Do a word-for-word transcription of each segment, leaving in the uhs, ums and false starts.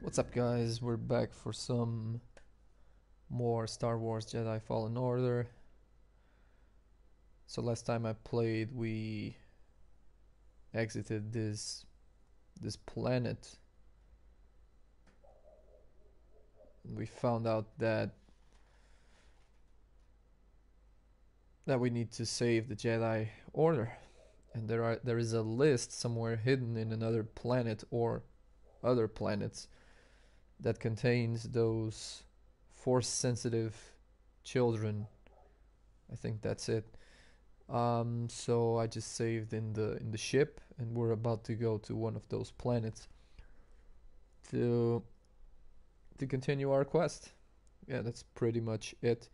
What's up, guys? We're back for some more Star Wars Jedi Fallen Order. So last time I played, we exited this this planet. We found out that that we need to save the Jedi Order, and there are there is a list somewhere hidden in another planet or other planets that contains those force sensitive children. I think that's it. Um, so I just saved in the in the ship, and we're about to go to one of those planets to to continue our quest. Yeah, that's pretty much it.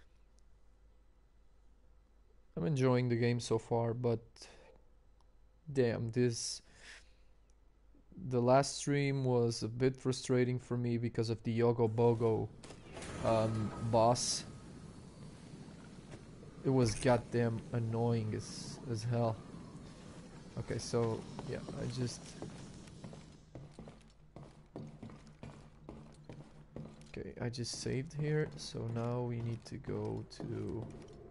I'm enjoying the game so far, but damn, this the last stream was a bit frustrating for me because of the Yogo Bogo um, boss. It was goddamn annoying as as hell. Okay, so yeah, I just okay, I just saved here. So now we need to go to.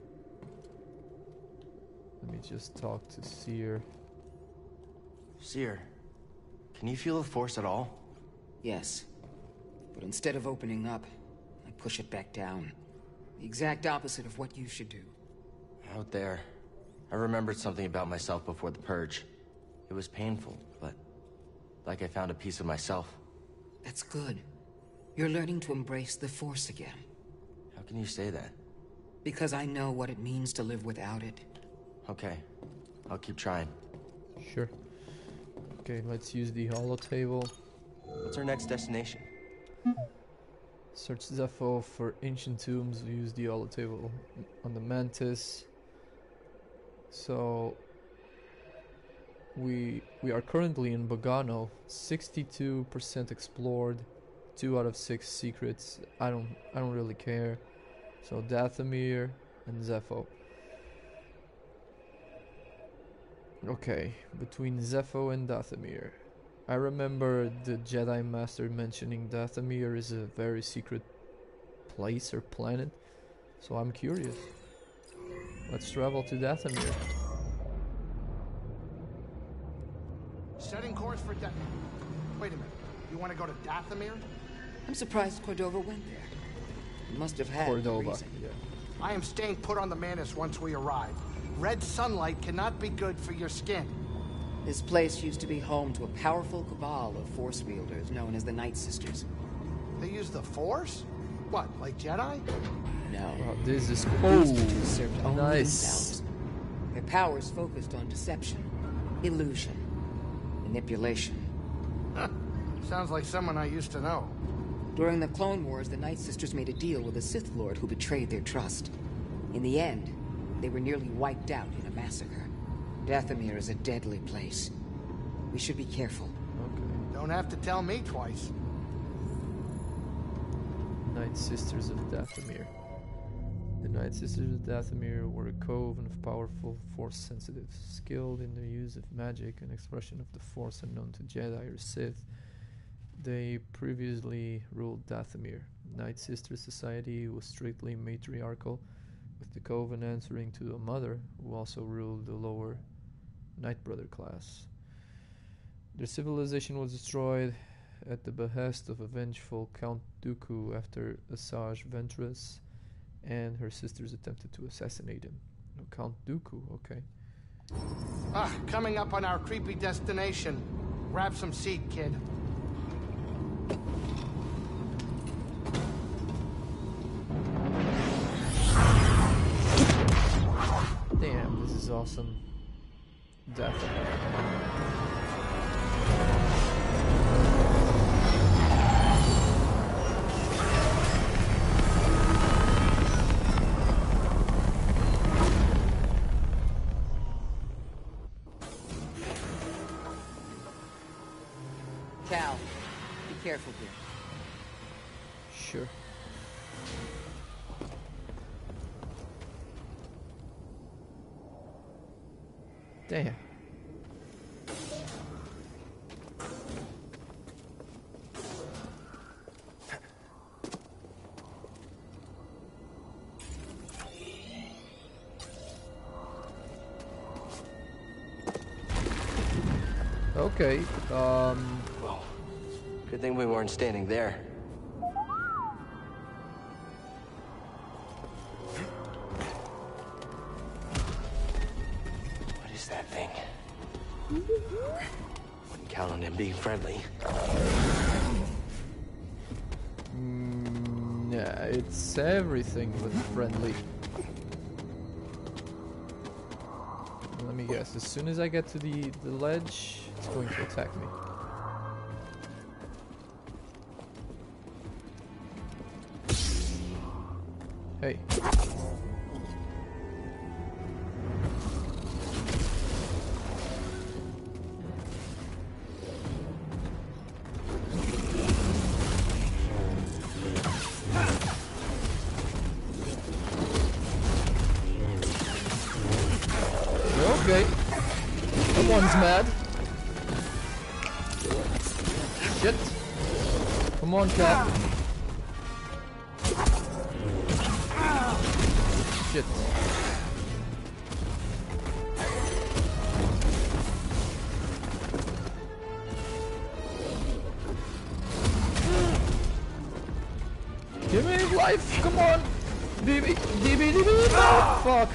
Let me just talk to Seer. Seer, can you feel the Force at all? Yes. But instead of opening up, I push it back down. The exact opposite of what you should do. Out there, I remembered something about myself before the Purge. It was painful, but like I found a piece of myself. That's good. You're learning to embrace the Force again. How can you say that? Because I know what it means to live without it. Okay, I'll keep trying. Sure. Okay, let's use the holo table. What's our next destination? Search Zepho for ancient tombs. We use the holo table on the Mantis. So we we are currently in Bogano, sixty-two percent explored, two out of six secrets. I don't I don't really care. So Dathomir and Zepho. Okay, between Zepho and Dathomir. I remember the Jedi Master mentioning Dathomir is a very secret place or planet, so I'm curious. Let's travel to Dathomir. Setting course for Dath... Wait a minute. You want to go to Dathomir? I'm surprised Cordova went there. He must have had a Cordova, reason. yeah. I am staying put on the Mantis once we arrive. Red sunlight cannot be good for your skin. This place used to be home to a powerful cabal of Force wielders known as the Night Sisters. They use the Force? What, like Jedi? No. Wow, this is The cool. Sisters served only Nice. themselves. Their powers focused on deception, illusion, manipulation. Sounds like someone I used to know. During the Clone Wars, the Night Sisters made a deal with a Sith Lord who betrayed their trust. In the end, they were nearly wiped out in a massacre. Dathomir is a deadly place. We should be careful. Okay. Don't have to tell me twice. Night Sisters of Dathomir. The Night Sisters of Dathomir were a coven of powerful Force sensitives, skilled in the use of magic and expression of the Force unknown to Jedi or Sith. They previously ruled Dathomir. Night Sister Society was strictly matriarchal, with the coven answering to a mother who also ruled the lower Night Brother class. Their civilization was destroyed at the behest of a vengeful Count Dooku after Asajj Ventress and her sisters attempted to assassinate him. Oh, Count Dooku, okay. Ah, coming up on our creepy destination. Grab some seat, kid. Damn, this is awesome. Definitely. Cal, be careful here. Sure. Damn. Okay, um... Whoa. Good thing we weren't standing there. What is that thing? Wouldn't count on him being friendly. Mm, yeah, it's everything but friendly. Let me guess, as soon as I get to the, the ledge, it's going to attack me. Hey. Okay. Someone's mad. Shit. Come on, cat. Shit. Give me life, come on! D B, D B, D B, oh, fuck!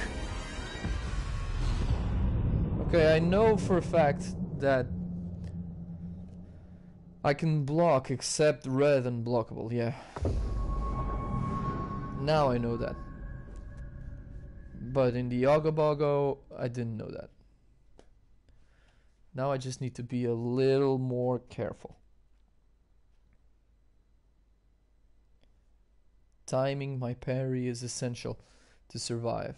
Okay, I know for a fact that I can block except red unblockable, yeah. Now I know that. But in the Ogobogo, I didn't know that. Now I just need to be a little more careful. Timing my parry is essential to survive.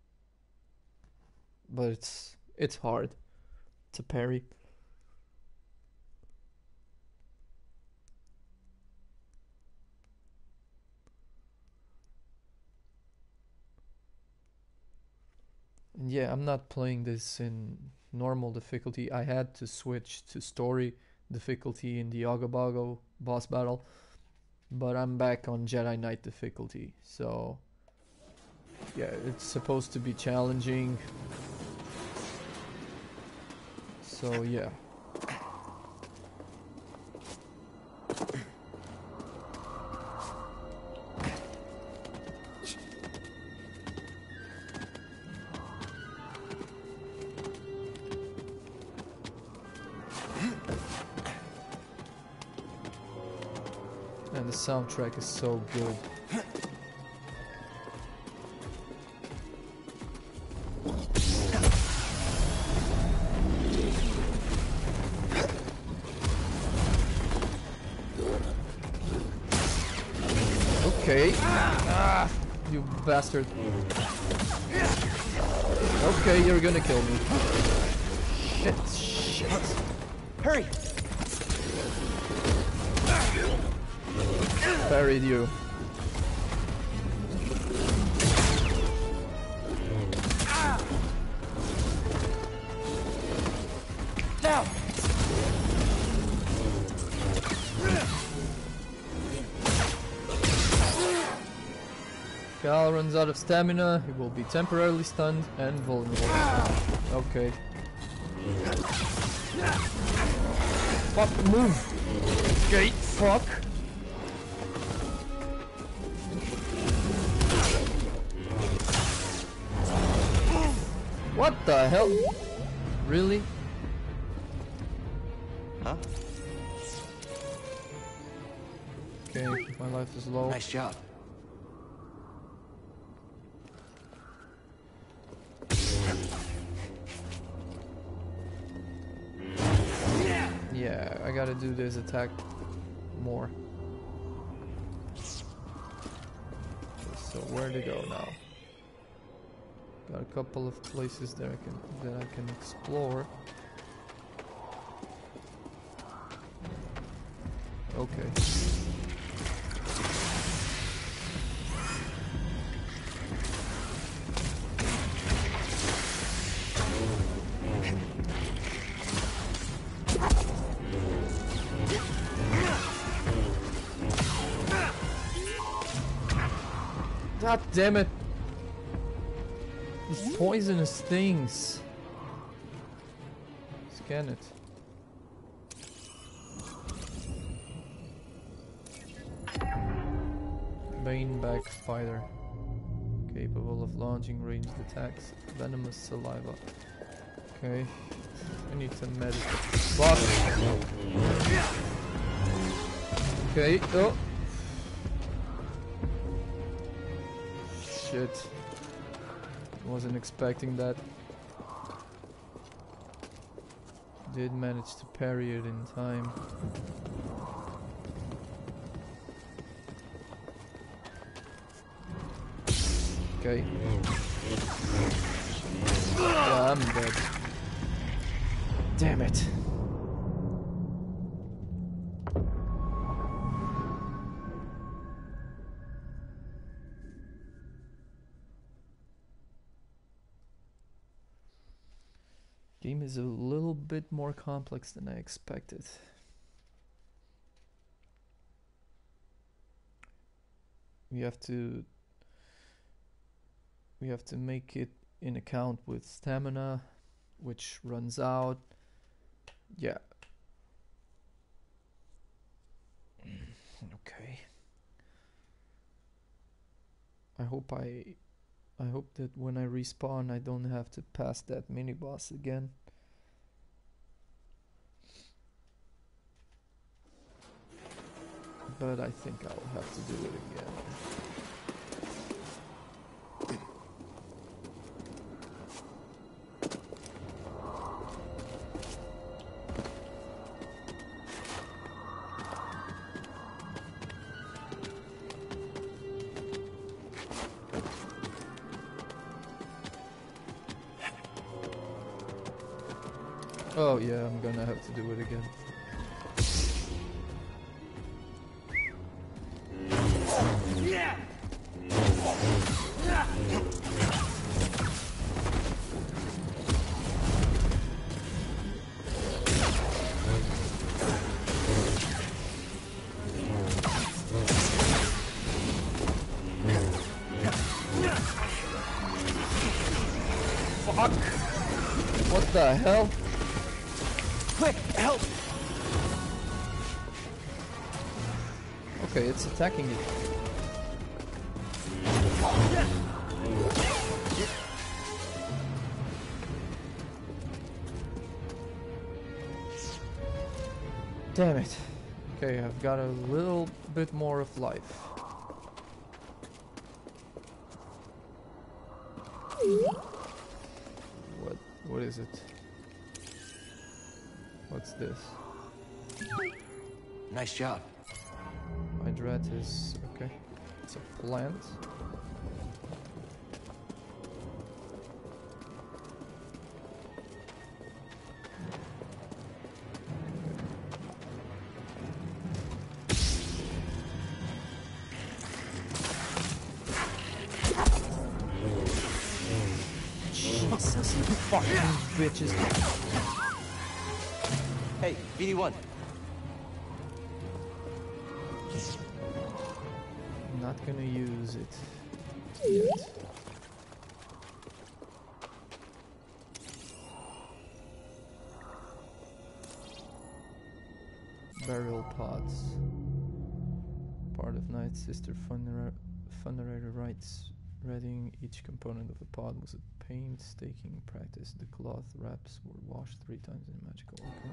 But it's it's hard to parry. And yeah, I'm not playing this in normal difficulty. I had to switch to story difficulty in the Ogobogo boss battle. But I'm back on Jedi Knight difficulty, so yeah, it's supposed to be challenging. So yeah. And the soundtrack is so good. Okay. Ah, you bastard. Okay, you're gonna kill me. Shit, shit. Hurry! Buried you. Now! Cal runs out of stamina, he will be temporarily stunned and vulnerable. Okay. Fuck, move! Okay, fuck! What the hell? Really? Huh? Okay, my life is low. Nice job. Yeah, I gotta do this attack more. So where to go now? Got a couple of places there I can that I can explore. Okay. God damn it! These poisonous things. Scan it. baneback spider. Capable of launching ranged attacks. Venomous saliva. Okay. I need some medicine. Fuck! Okay, oh! Shit. Wasn't expecting that. Did manage to parry it in time. Okay. Yeah, I'm dead. Damn it. Game is a little bit more complex than I expected. We have to we have to make it in account with stamina, which runs out. Yeah. Okay. I hope I I hope that when I respawn I don't have to pass that mini boss again. But I think I'll have to do it again. Oh yeah, I'm gonna have to do it again. Fuck! What the hell? Quick, help! Okay, it's attacking it. Damn it. Okay, I've got a little bit more of life. What what is it? What's this? Nice job. My dread is okay. It's a plant. Jesus, you fucking bitches. Hey, B D one. Not gonna use it yet. Burial pods. Part of Night Sister funera funerator rites. Readying each component of the pod was a painstaking practice. The cloth wraps were washed three times in magical. Okay.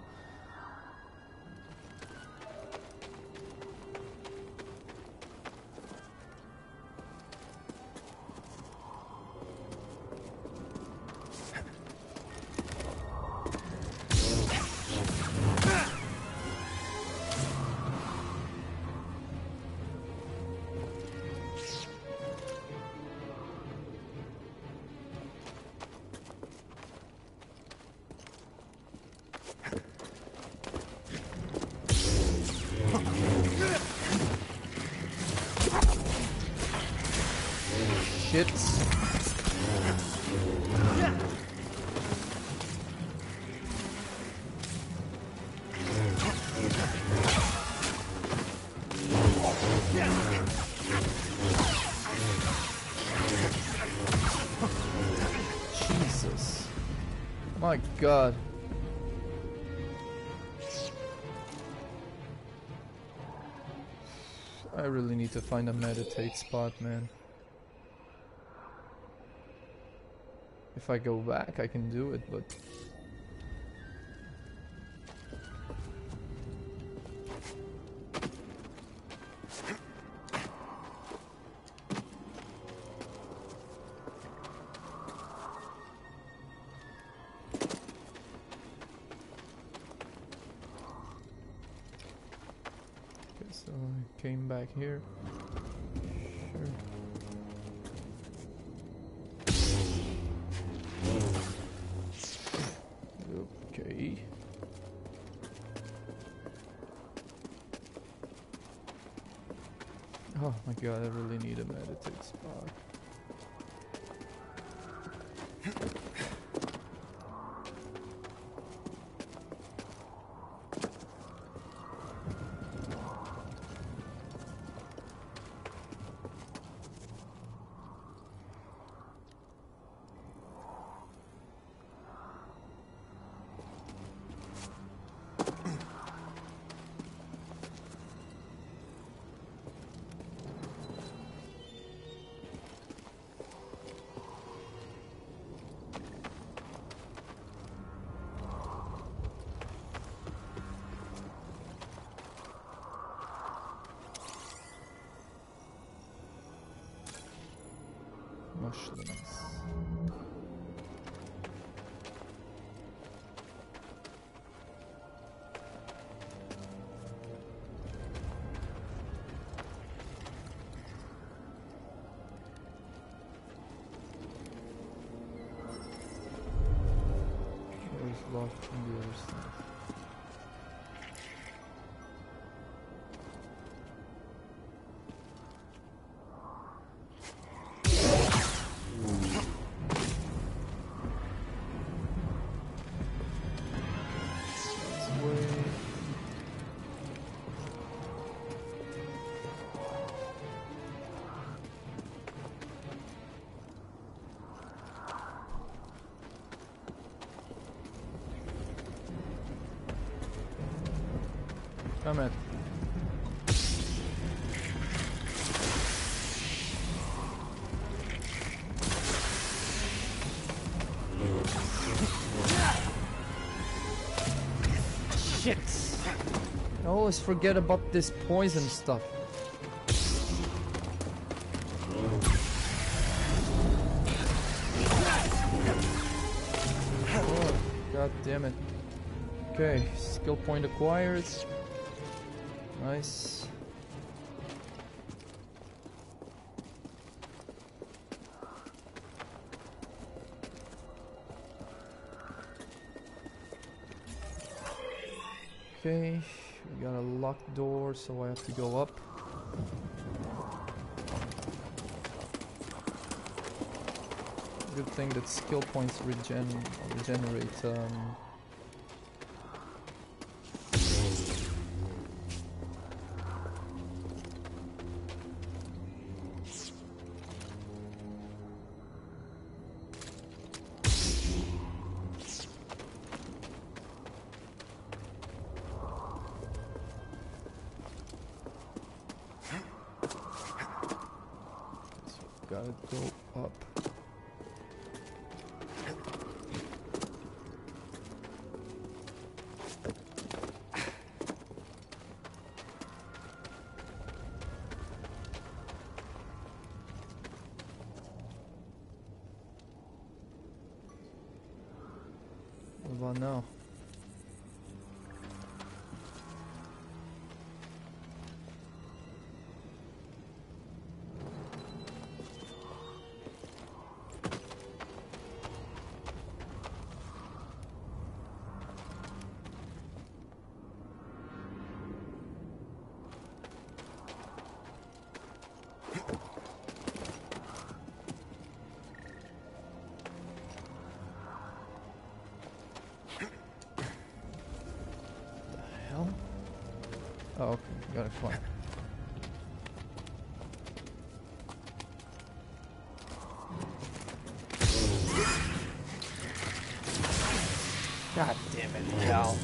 Shit. Jesus. My God. I really need to find a meditate spot, man. If I go back, I can do it, but... Okay, so I came back here. Sure. Okay. Oh my god, I really need a meditate spot. Mushrooms. There's locked in the other stuff. Come in. Shit! I always forget about this poison stuff. Oh, god damn it. Okay, skill point acquired. Nice. Okay, we got a locked door, so I have to go up. Good thing that skill points regen regenerate. Um, Gotta go up. What about now? Oh, okay, got it, fine. God damn it, Cal.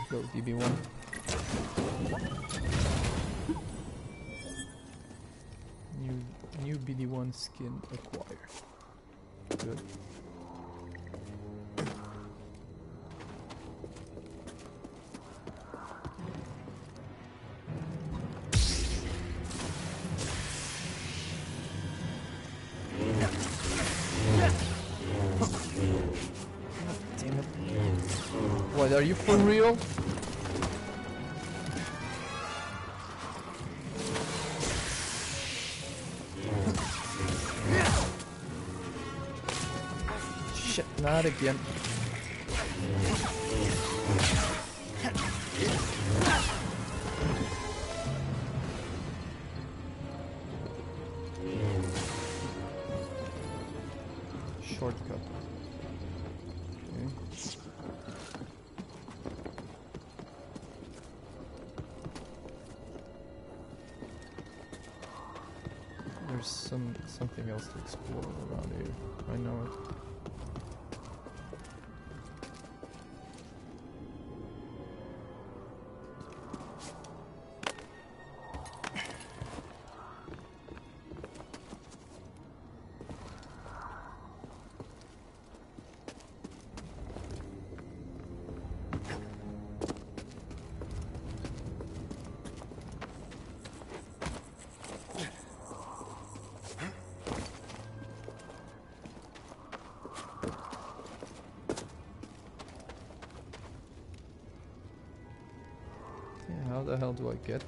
Go D B one. New new B D one skin acquired. Good. Damn it. What, are you for real? Shit, not again. Shortcut. Okay. There's some something else to explore around here. I know it. How the hell do I get?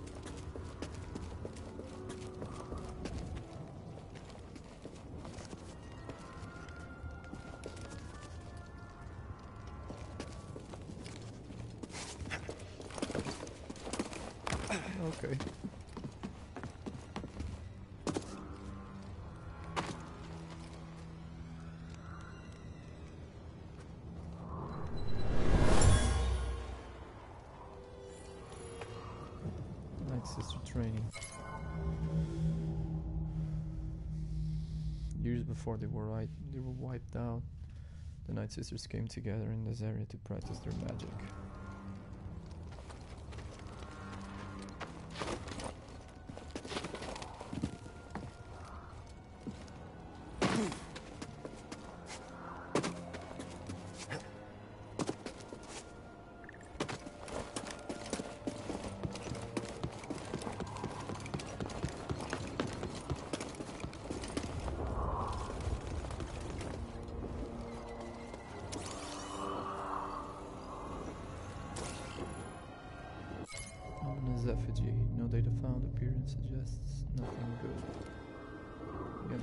Okay. Sister training. Years before they were right, they were wiped out, the Night Sisters came together in this area to practice their magic. Effigy. No data found. Appearance suggests nothing good. Again.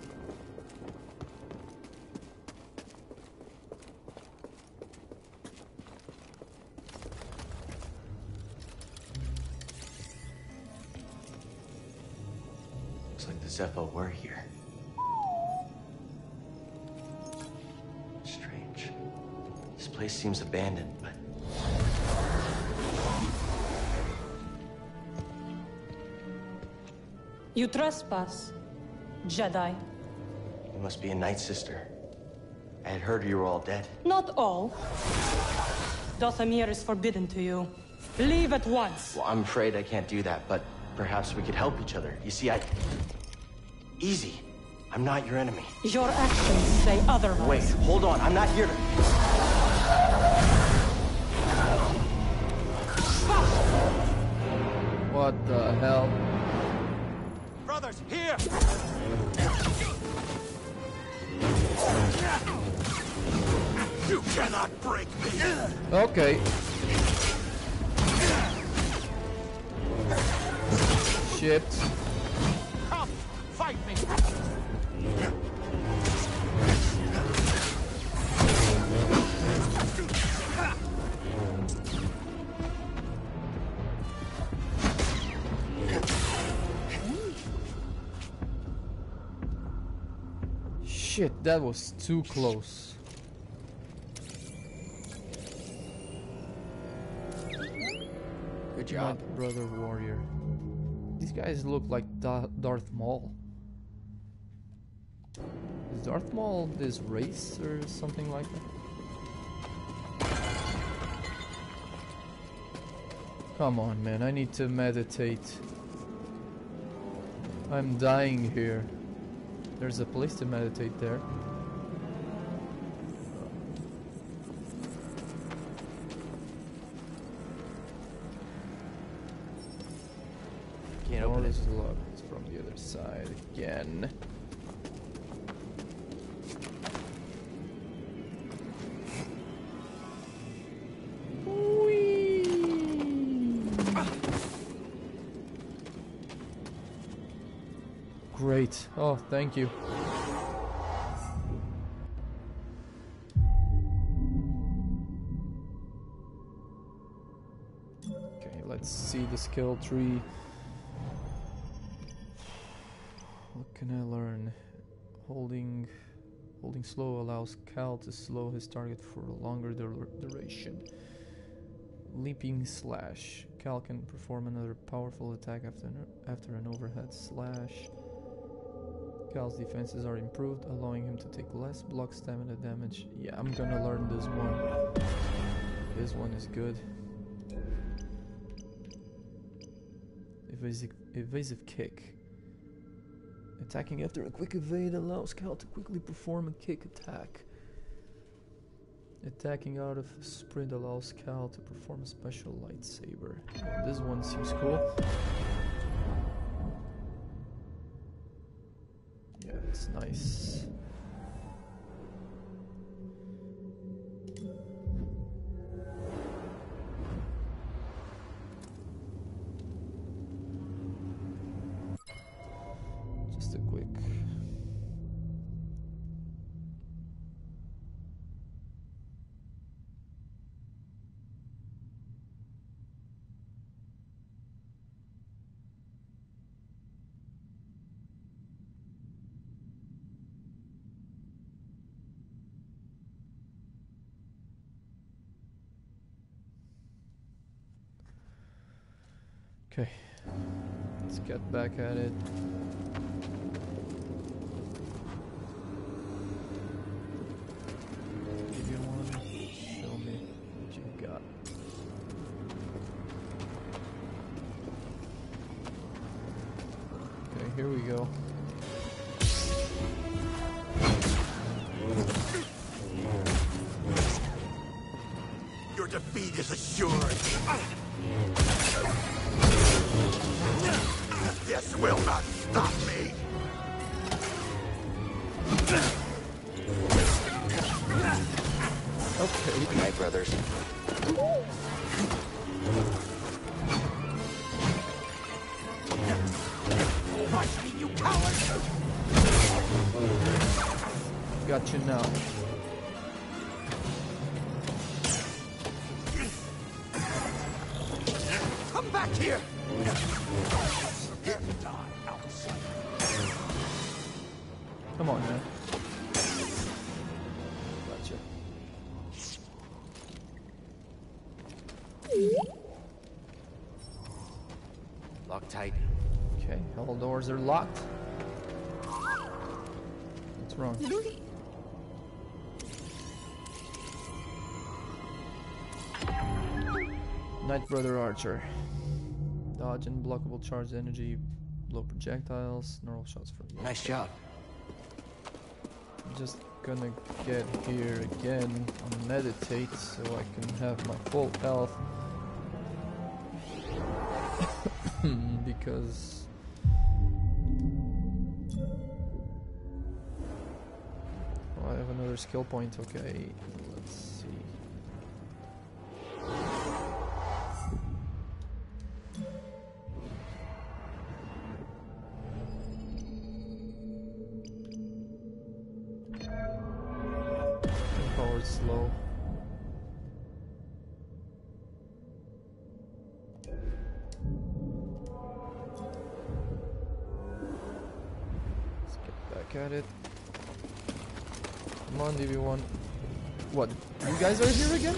Looks like the Zepho were here. Strange. This place seems abandoned, but... You trespass, Jedi. You must be a Night Sister. I had heard you were all dead. Not all. Dathomir is forbidden to you. Leave at once. Well, I'm afraid I can't do that, but perhaps we could help each other. You see, I... Easy. I'm not your enemy. Your actions say otherwise. Wait, hold on. I'm not here to... What the hell? Brothers, here! You cannot break me! Okay. Shit. Come, fight me! Shit, that was too close. Good job. My brother warrior. These guys look like da Darth Maul. Is Darth Maul this race or something like that? Come on, man, I need to meditate. I'm dying here. There's a place to meditate there. Can't open it. Door is locked from the other side again. Great. Oh, thank you. Okay, let's see the skill tree. What can I learn? Holding holding slow allows Cal to slow his target for a longer dur duration. Leaping slash. Cal can perform another powerful attack after an, after an overhead slash. Cal's defenses are improved, allowing him to take less block stamina damage. Yeah, I'm gonna learn this one. This one is good. Evasive, evasive kick. Attacking after a quick evade allows Cal to quickly perform a kick attack. Attacking out of sprint allows Cal to perform a special lightsaber. Yeah, this one seems cool. Yeah, it's nice. Just a quick. Okay, let's get back at it. Give you one. Show me what you got. Okay, here we go. Your defeat is assured. This will not stop me. Okay. Good night, brothers. Watch me, you coward! Got you now. Come back here! Come on, man. Gotcha. Lock tight. Okay, all doors are locked. What's wrong? Night Brother Archer. Dodge and blockable charged energy, blow projectiles, normal shots from you. Nice job. I'm just gonna get here again and meditate so I can have my full health. Because oh, I have another skill point. Okay, let's see. Power slow. Let's get back at it. Come on, D V one. What? You guys are here again?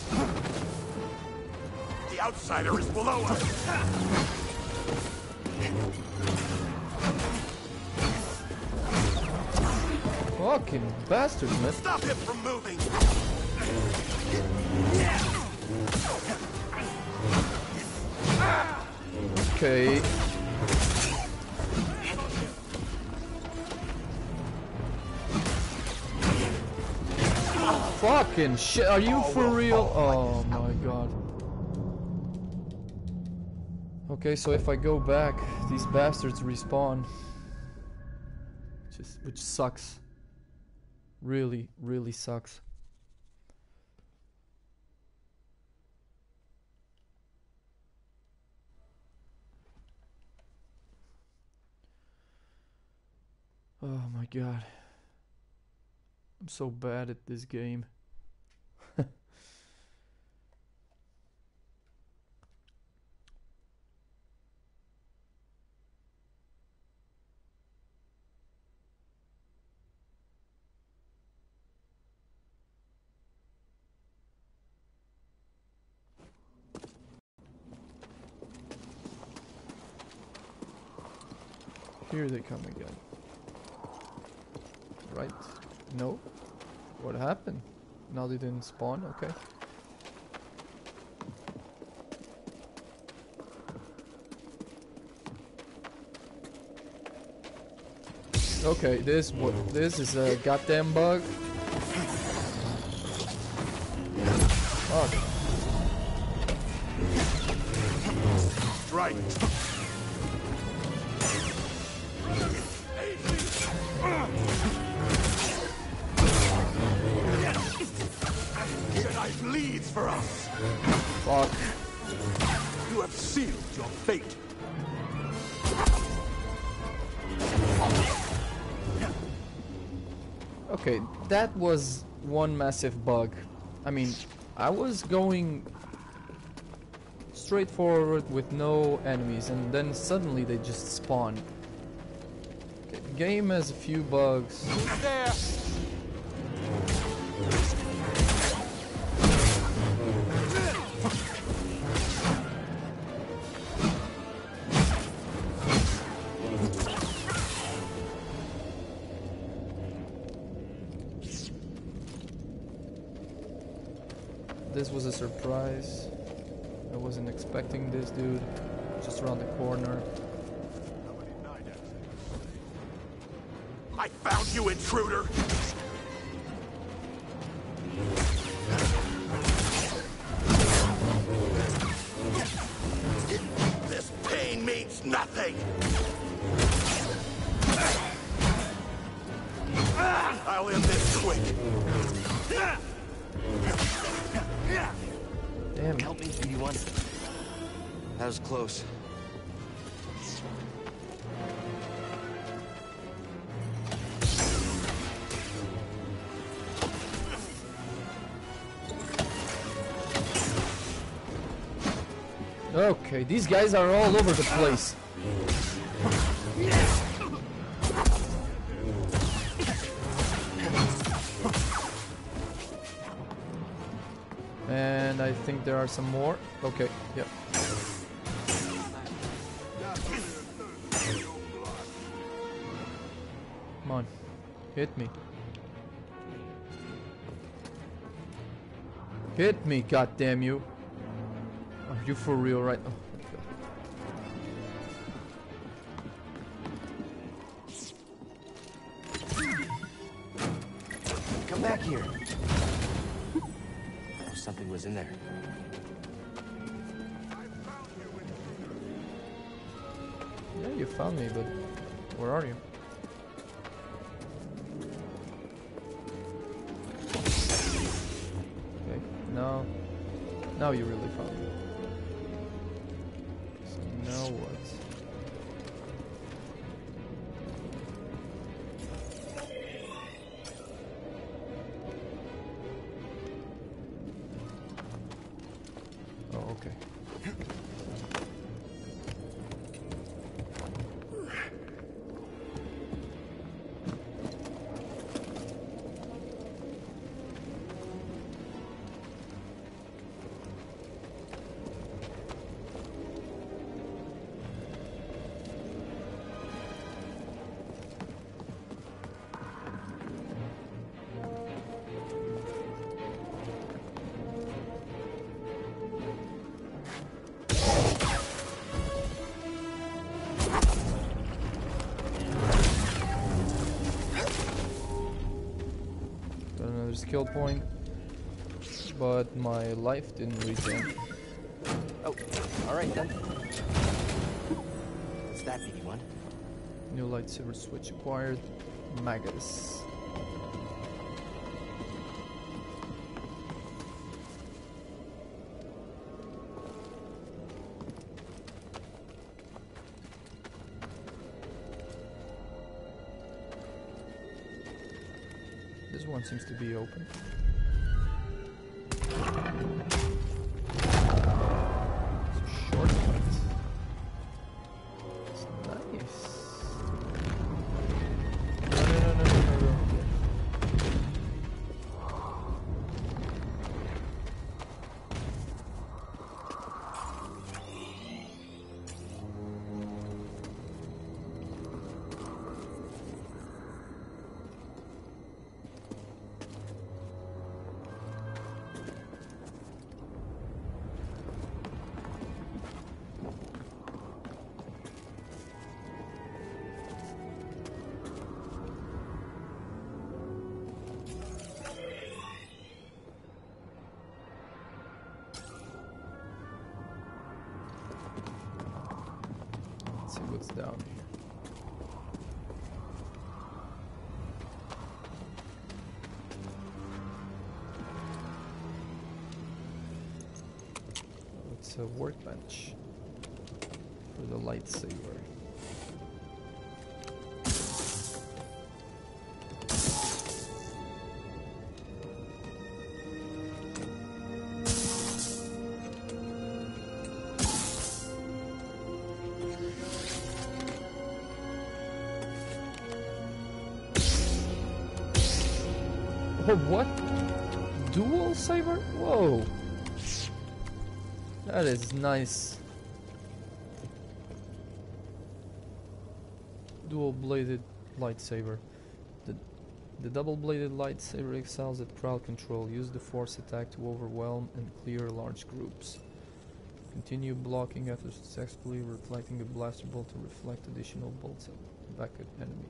The outsider is below us! Fucking bastards, man. Stop him from moving! Okay. Fucking shit, are you for real? Oh my god. Okay, so if I go back, these bastards respawn. Just, which sucks. Really, really sucks. Oh my god. I'm so bad at this game. Here they come again. Right? No? What happened? Now they didn't spawn? Okay. Okay, this what this is a goddamn bug. Fuck. Right. Jedi bleeds for us. Fuck. You have sealed your fate. Okay, that was one massive bug. I mean, I was going straight forward with no enemies, and then suddenly they just spawn. Okay, the game has a few bugs. There. This was a surprise. I wasn't expecting this dude. Just around the corner. I found you, intruder. This pain means nothing. I'll end this quick. Damn. Help me, B one. That was close. Okay, these guys are all over the place. And I think there are some more. Okay, yep. Come on, hit me. Hit me, goddamn you. Are you for real right now? Come back here. Oh, something was in there. Yeah, you found me, but where are you? Okay, now, now you really found me. So now what? Oh, okay. skill point, but my life didn't regen. Oh, all right then. What's that, B B one? New lightsaber switch acquired. Magus. This one seems to be open. It's a shortcut. It's nice. No, no, no, no, no, no, no. Let's see what's down here. Oh, it's a workbench for the lightsaber. Oh, what? Dual saber? Whoa. That is nice. Dual bladed lightsaber. The, the double bladed lightsaber excels at crowd control. Use the force attack to overwhelm and clear large groups. Continue blocking after successfully reflecting a blaster bolt to reflect additional bolts back at enemy.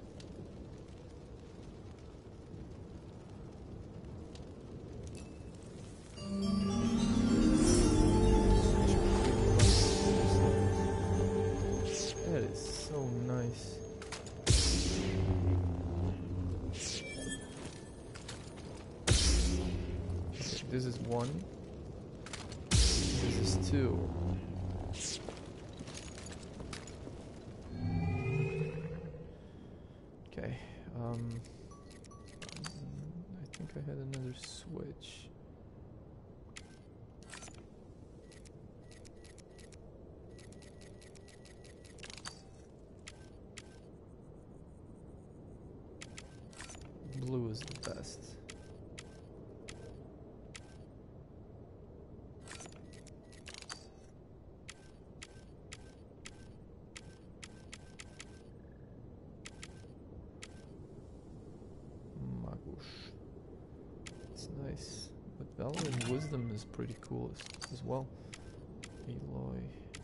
That is so nice. Okay, this is one. This is two. Okay. Um. I think I had another switch. Blue is the best. Magush. It's nice. But Valor and Wisdom is pretty cool as, as well. Eloy.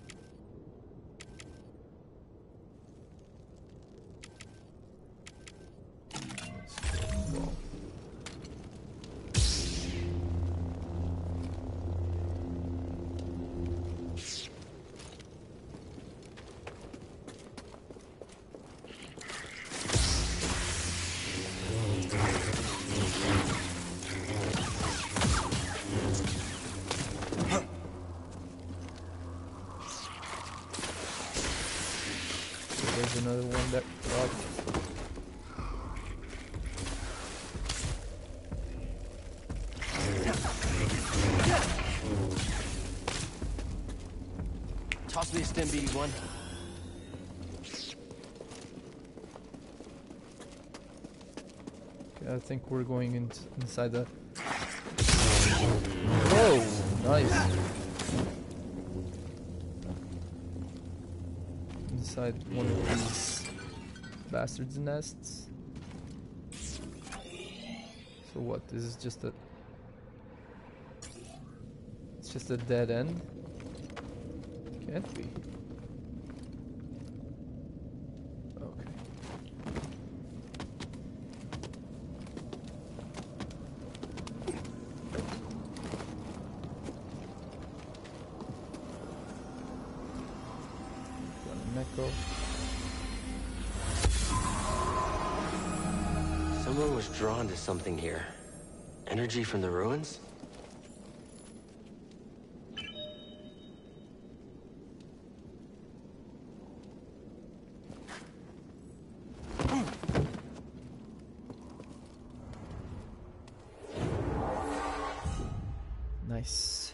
There's another one that dropped. Toss me a stim, B B one. Okay, I think we're going in inside that. Whoa, nice. Inside one of these bastards' nests. So what? This is just a. It's just a dead end. Can't be. Okay. echo. Someone was drawn to something here. Energy from the ruins? Nice.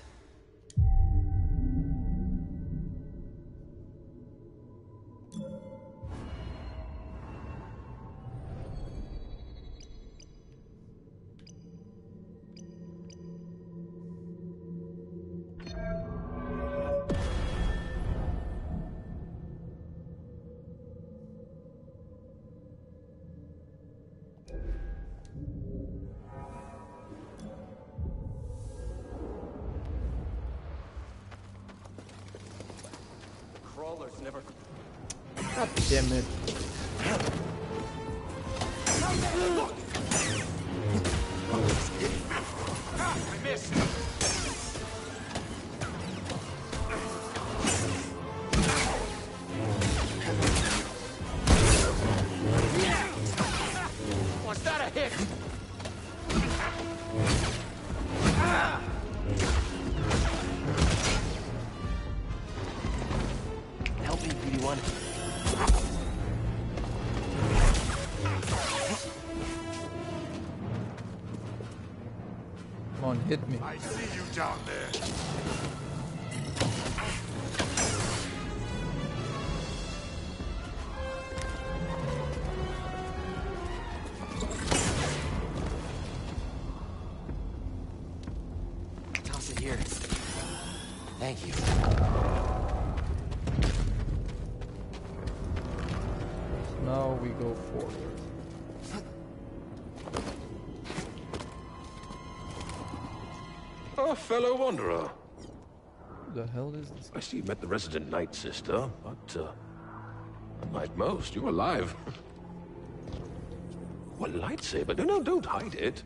Crawlers never... God damn it. I missed! Was that a hit? Help me, B D one. Come on, hit me. I see you down there. Toss it here. Thank you. Now we go forward. Oh, fellow wanderer. Who the hell is this? I see you met the resident Night Sister, but, uh, unlike most, you're alive. What lightsaber? No, no, don't hide it.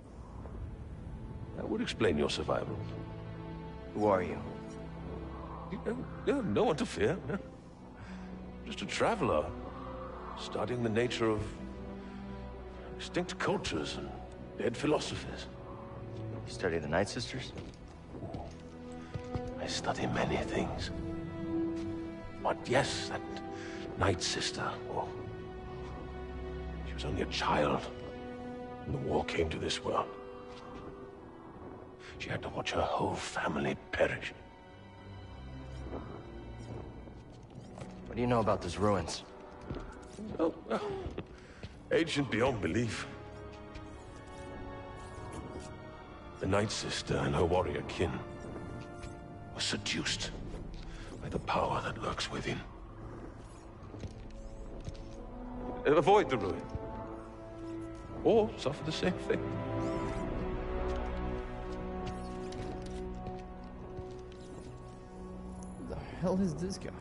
That would explain your survival. Who are you? You know, no, no one to fear. Just a traveler, studying the nature of extinct cultures and dead philosophies. You study the Night Sisters? I study many things. But yes, that Night Sister, oh, she was only a child when the war came to this world. She had to watch her whole family perish. What do you know about those ruins? Oh, well, ancient beyond belief. The Night Sister and her warrior kin were seduced by the power that lurks within. Avoid the ruin, or suffer the same fate. Who the hell is this guy?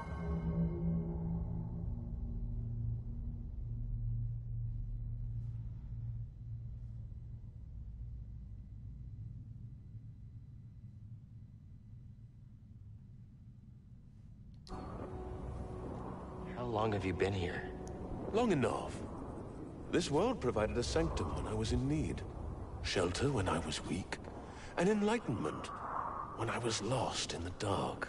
How long have you been here? Long enough. This world provided a sanctum when I was in need, shelter when I was weak, and enlightenment when I was lost in the dark.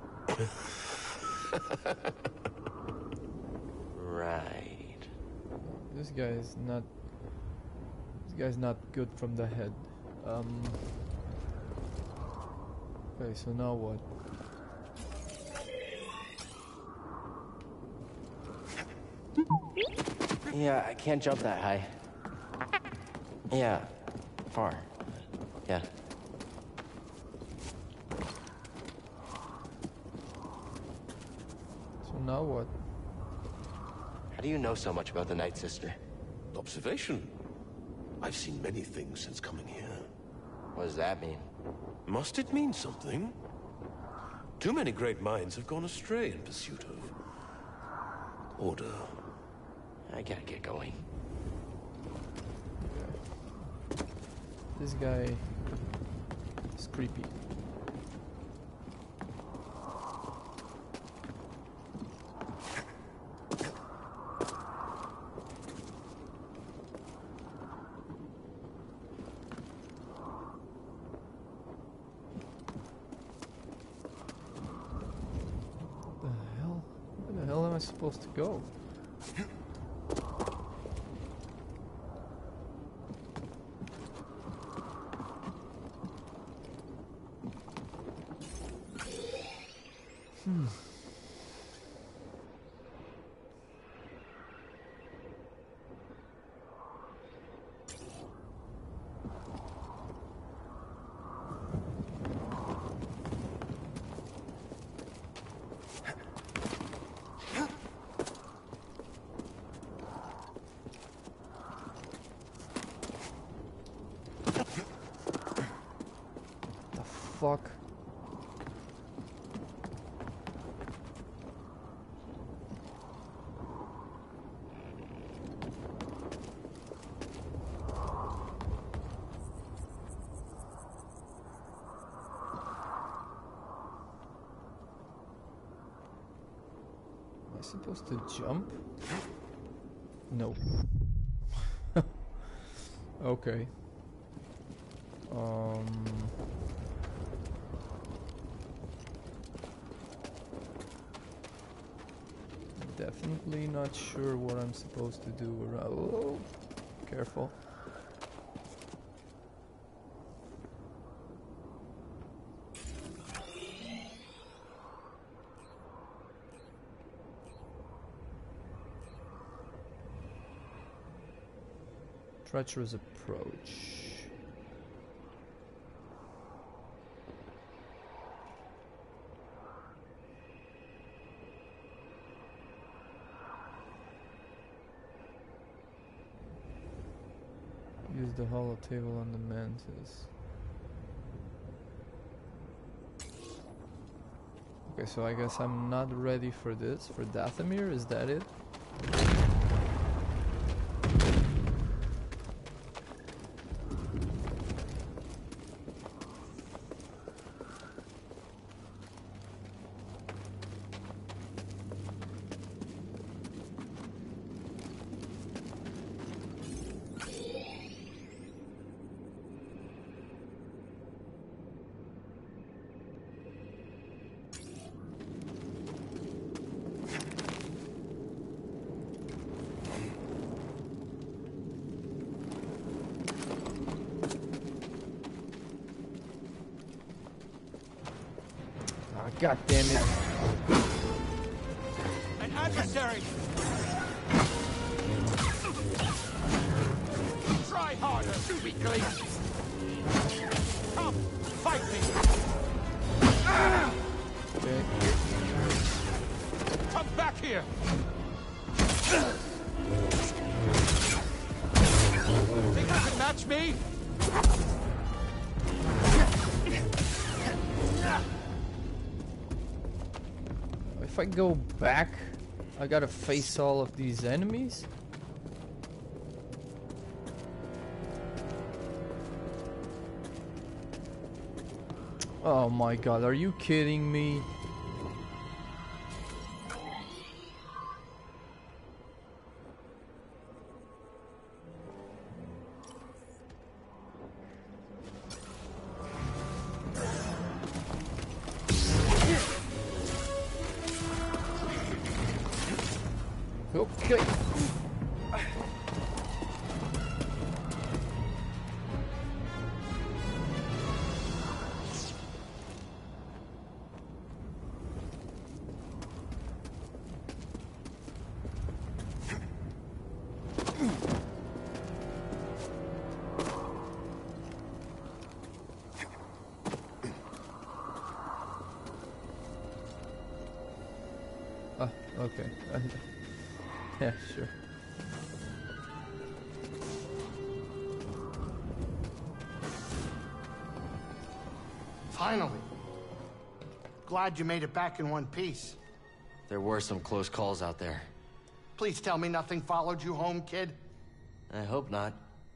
Right. This guy is not. This guy's not good from the head. Um. Okay, so now what? Yeah, I can't jump that high. Yeah, far. Yeah. So now what? How do you know so much about the Night Sister? Observation. I've seen many things since coming here. What does that mean? Must it mean something? Too many great minds have gone astray in pursuit of order. I gotta get going. This guy is creepy. supposed to go? Hmm. The fuck? Am I supposed to jump? No. Okay. Um. Definitely not sure what I'm supposed to do around. Oh, careful. Treacherous approach. Use the hollow table on the mantis. Okay, so I guess I'm not ready for this. For Dathomir, is that it? God damn it. An adversary! Try harder, you weaklings! Come, fight me! Okay. Come back here! Think you can match me? If I go back, I gotta face all of these enemies? Oh my god, are you kidding me? Okay. Ah, okay. Yeah, sure. Finally. Glad you made it back in one piece. There were some close calls out there. Please tell me nothing followed you home, kid. I hope not.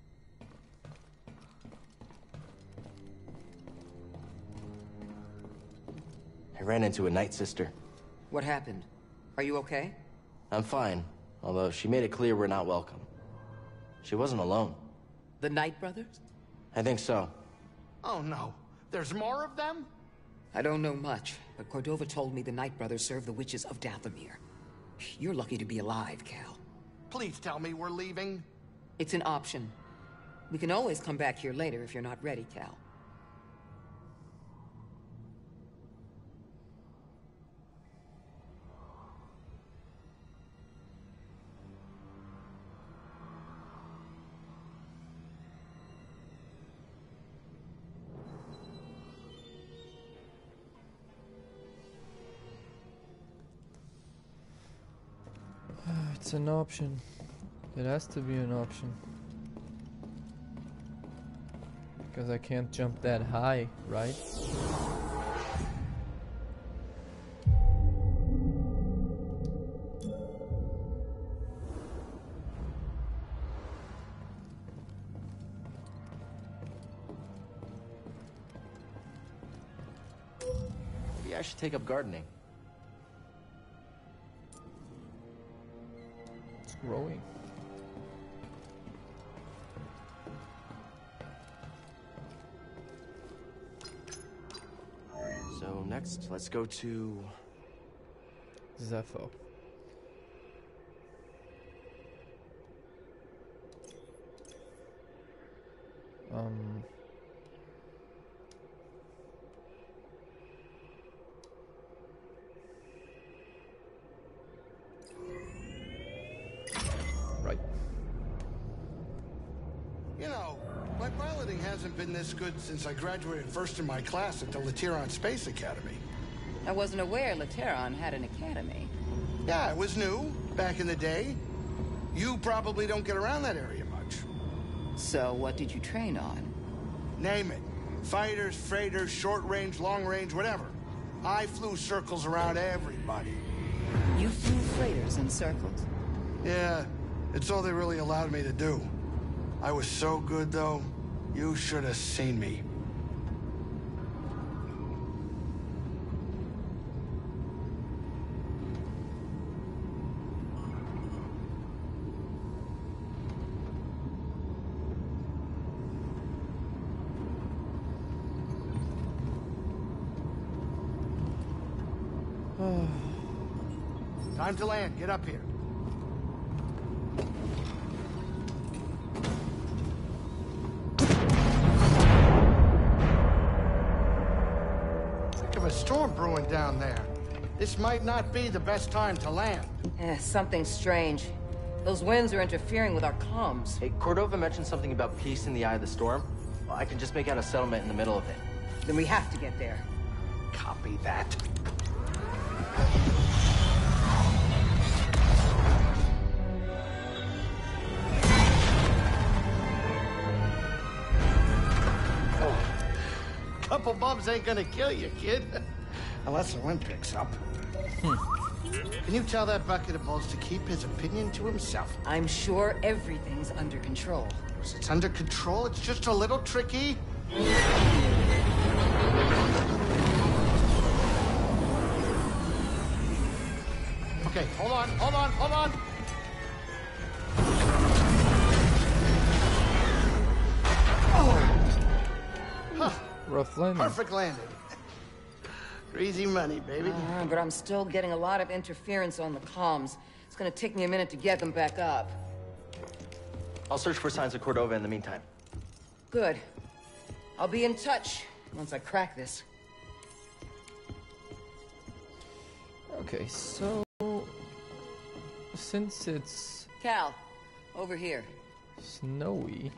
I ran into a Night Sister. What happened? Are you okay? I'm fine, although she made it clear we're not welcome. She wasn't alone. The Knight Brothers? I think so. Oh no. There's more of them? I don't know much, but Cordova told me the Knight Brothers serve the witches of Dathomir. You're lucky to be alive, Cal. Please tell me we're leaving. It's an option. We can always come back here later if you're not ready, Cal. It's an option. It has to be an option. Because I can't jump that high, right? Maybe I should take up gardening. Growing. So next, let's go to... Zepho. Um... Right. You know, my piloting hasn't been this good since I graduated first in my class at the Lateron Space Academy. I wasn't aware Lateron had an academy. Yeah, it was new, back in the day. You probably don't get around that area much. So what did you train on? Name it. Fighters, freighters, short range, long range, whatever. I flew circles around everybody. You flew freighters in circles? Yeah, it's all they really allowed me to do. I was so good, though. You should have seen me. Time to land. Get up here. Think of a storm brewing down there. This might not be the best time to land. Eh, something strange. Those winds are interfering with our comms. Hey, Cordova mentioned something about peace in the eye of the storm. Well, I can just make out a settlement in the middle of it. Then we have to get there. Copy that. Couple bumps ain't gonna kill you, kid. Unless the wind picks up. Can you tell that bucket of balls to keep his opinion to himself? I'm sure everything's under control. It's under control. It's just a little tricky. Okay, hold on, hold on, hold on. Huh. Rough landing. Perfect landing. Crazy money, baby. Uh, but I'm still getting a lot of interference on the comms. It's gonna take me a minute to get them back up. I'll search for signs of Cordova in the meantime. Good. I'll be in touch once I crack this. Okay, so since it's Cal, over here. snowy,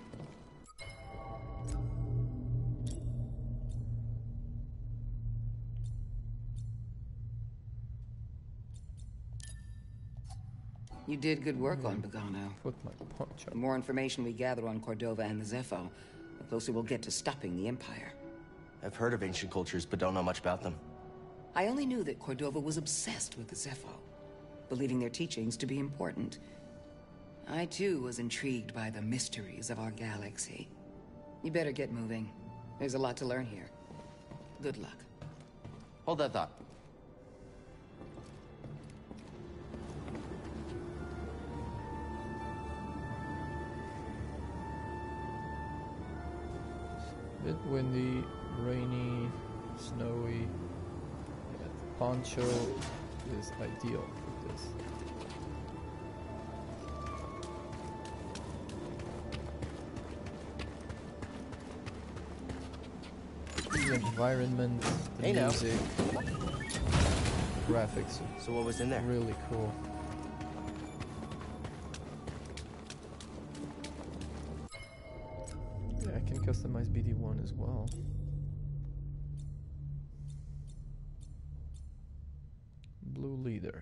You did good work on Bogano. put my punch The up. more information we gather on Cordova and the Zepho, the closer we'll get to stopping the Empire. I've heard of ancient cultures, but don't know much about them. I only knew that Cordova was obsessed with the Zepho, believing their teachings to be important. I, too, was intrigued by the mysteries of our galaxy. You better get moving. There's a lot to learn here. Good luck. Hold that thought. Bit windy, rainy, snowy. Got the poncho. is ideal for this. The environment, the Hey, now. music, graphics are So what was in there? really cool. Yeah, I can customize B D one as well. Blue Leader.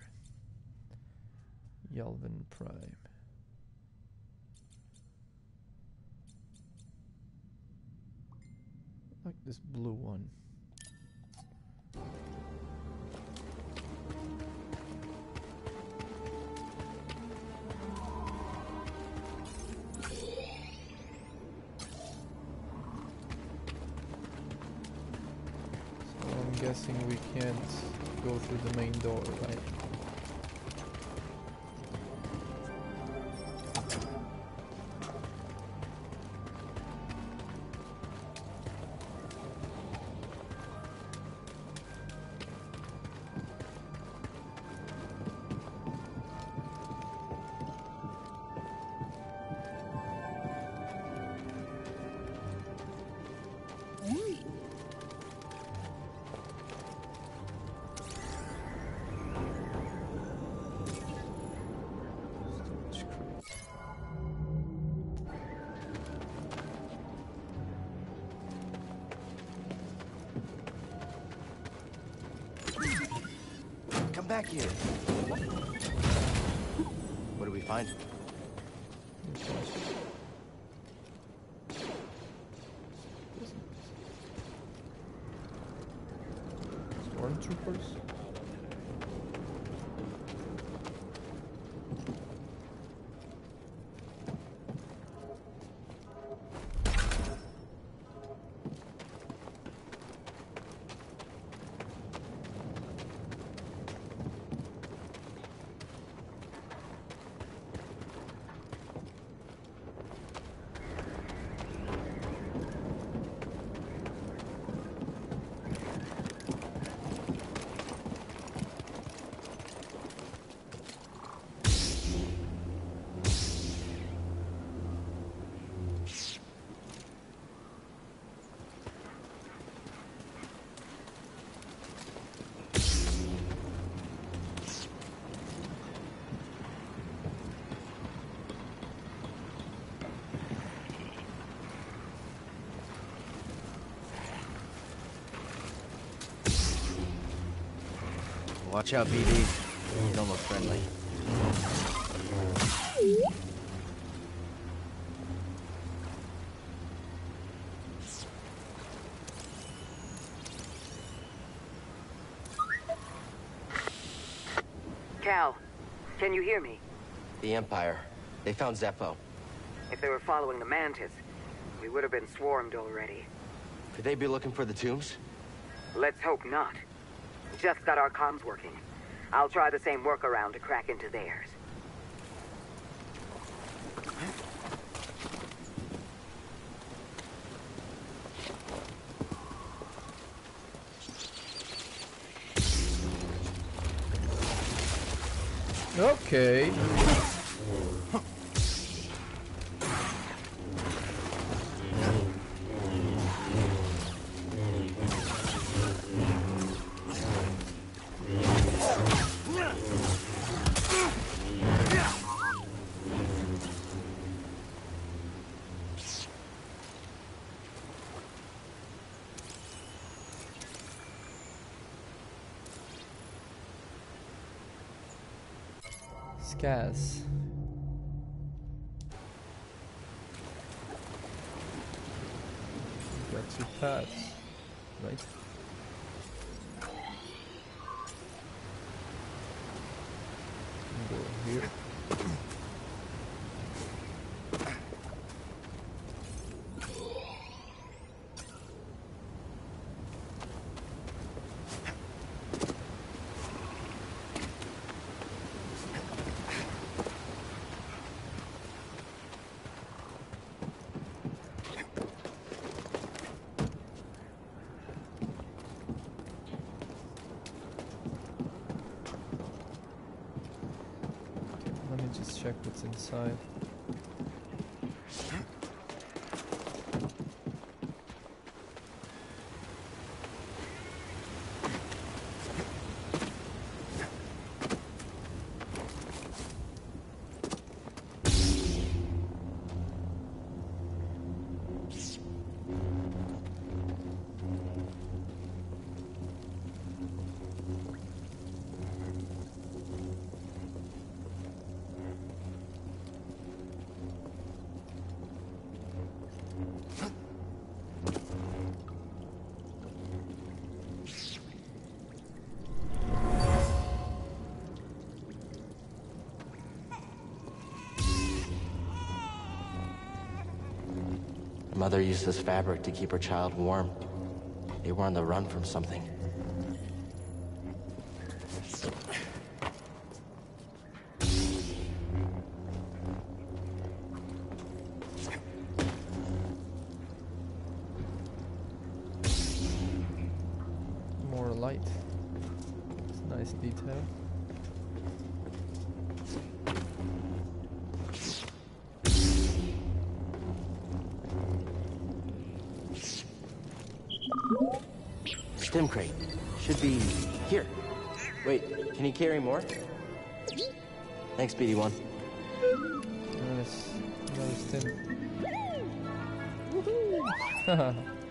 Yelvin Prime. I like this blue one. So I'm guessing we can't go through the main door, right? Storage crate. Come back here. What do we find? Stormtroopers? Watch out, B D. You don't look friendly. Cal, can you hear me? The Empire. They found Zeppo. If they were following the Mantis, we would have been swarmed already. Could they be looking for the tombs? Let's hope not. Just got our comms working. I'll try the same workaround to crack into theirs. Okay. Scaz. Got two paths, right? Go here. Let's check what's inside. Mother used this fabric to keep her child warm. They were on the run from something. More light. It's a nice detail. Stim crate. Should be here. Wait, can you carry more? Thanks, B D one. Nice. Another stim. Woohoo!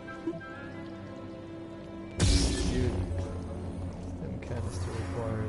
Dude. Stim canister required.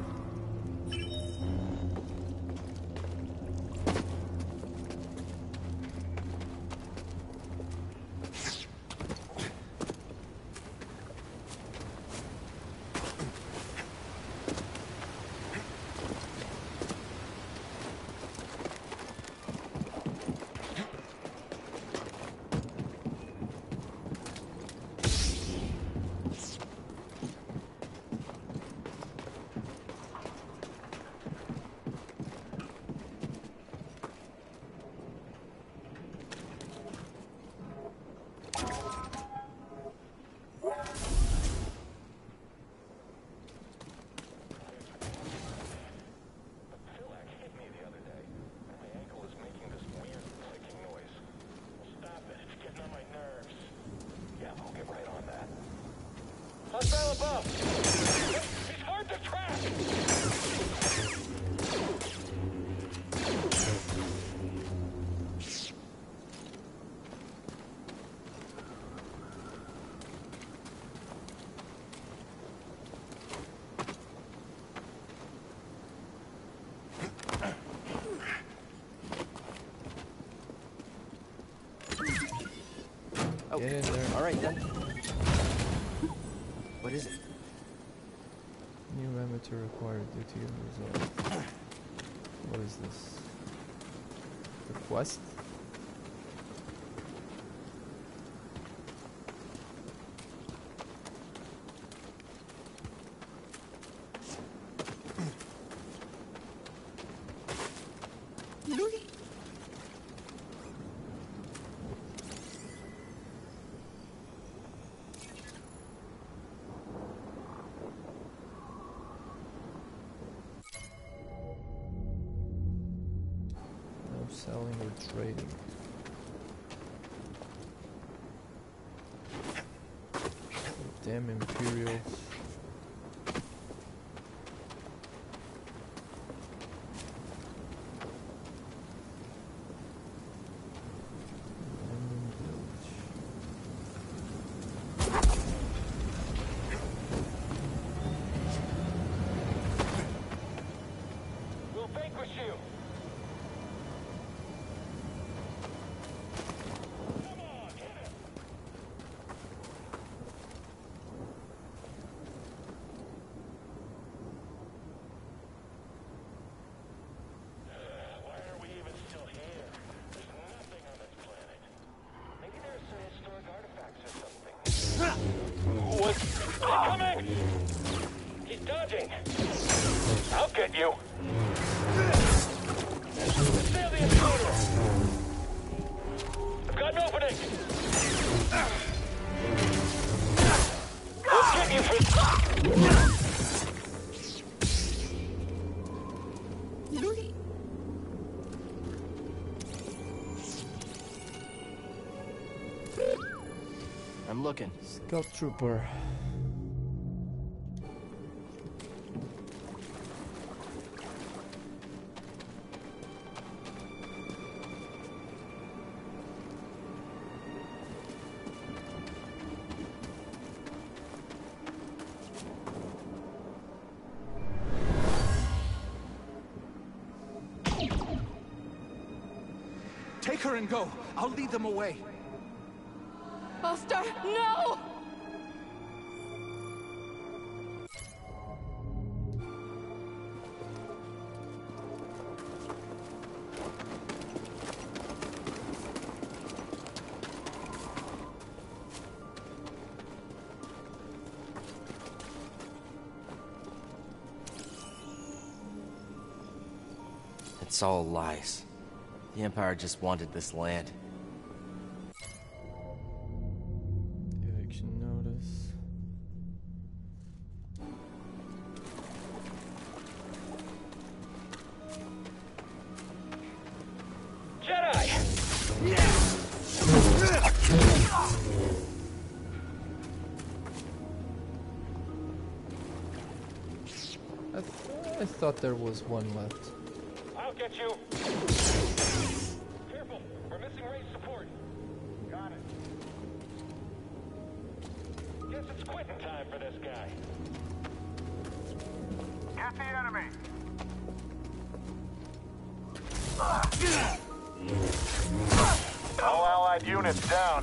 Hostile above! He's hard to track! Oh, Get in there. all right then. What is it? New amateur required due to your result. What is this? The quest? Selling or trading. Damn Imperials. We'll vanquish you! Coming! He's dodging! I'll get you! Sail the intruder! I've got an opening! I'll get you for... Scout Trooper. Take her and go. I'll lead them away. Buster, no! It's all lies. The Empire just wanted this land. Eviction notice. Jedi! I, th I thought there was one left. I'll get you. Careful, we're missing race support. Got it. Guess it's quitting time for this guy. Get the enemy. All allied units down.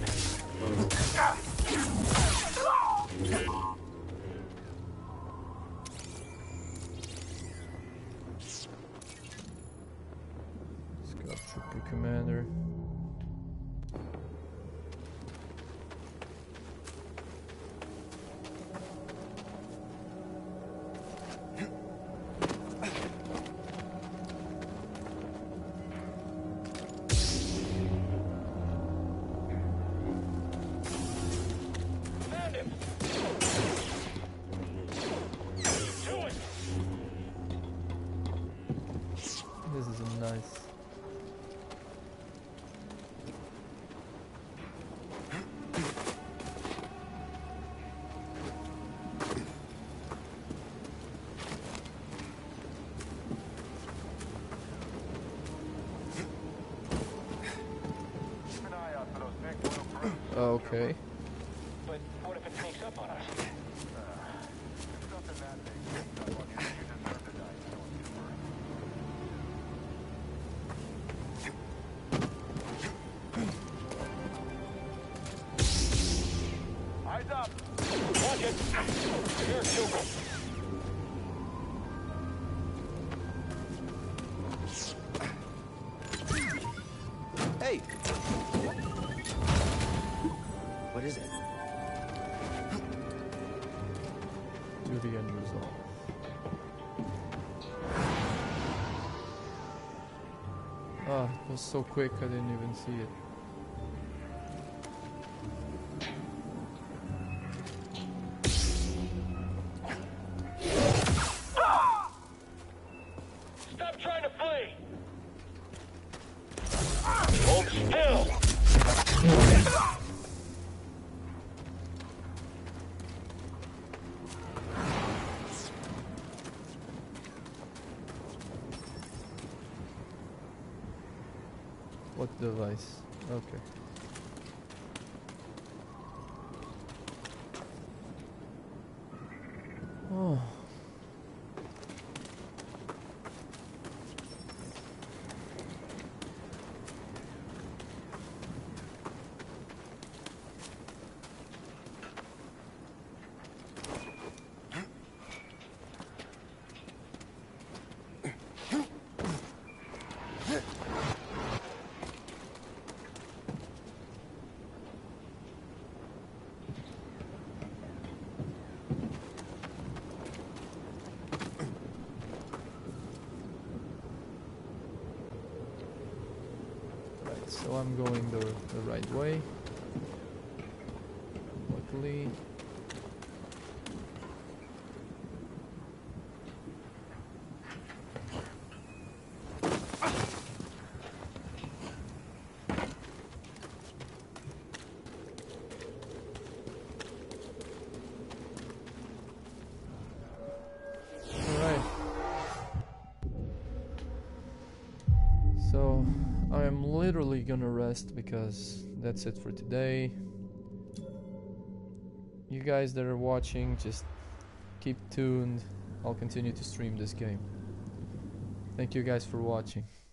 Scout Trooper Commander. Found him. Do it. This is a nice. Keep an eye out for those big blue brutes. Okay. But what if it sneaks up on us? Uh, if something that big sneaks up on you, you deserve to die. Eyes up! Watch it! You're a trooper. Hey! What is it? Duty and resolve. Ah, it was so quick I didn't even see it. Stop trying to flee! Hold still! What device? Okay. Oh. Right, so I'm going the, the right way. Luckily. literally gonna rest because that's it for today. You guys that are watching, just keep tuned. I'll continue to stream this game. Thank you guys for watching.